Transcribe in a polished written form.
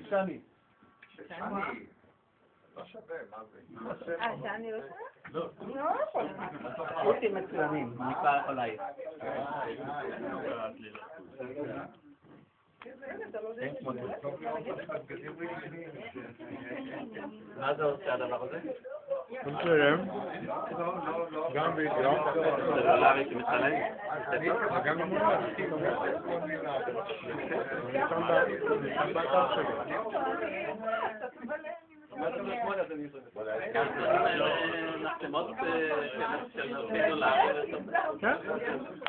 שני. לא שווה, מה זה? שאני לא שווה? לא. אותי מצוינים, אני כבר עלייך. מה זה עושה הדבר הזה? מצוין. גם וידאו. סלולרי שמצלם? גם מולה. שם באתר שלי. נחתמות של $2.